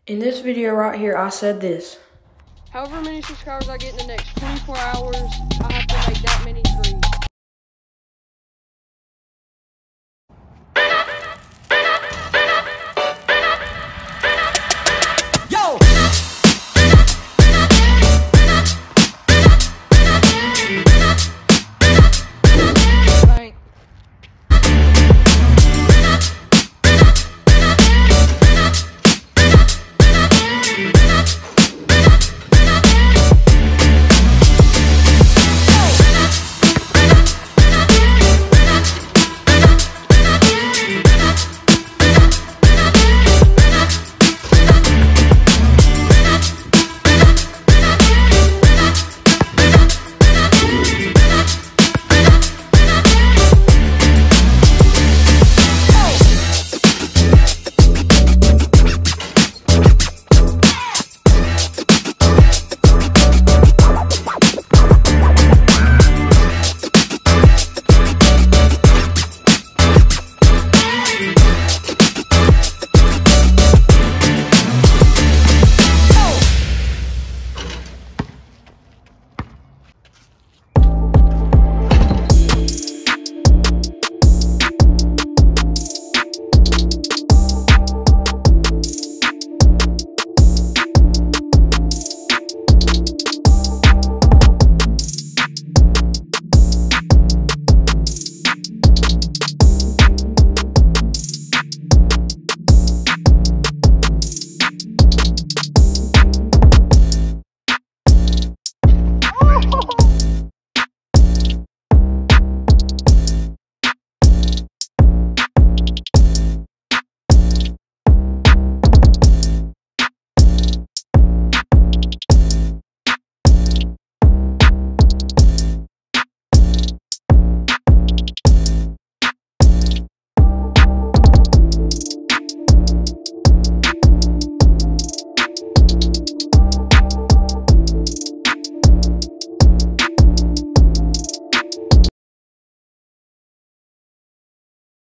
In this video right here, I said this. However many subscribers I get in the next 24 hours, I have to make that many threes.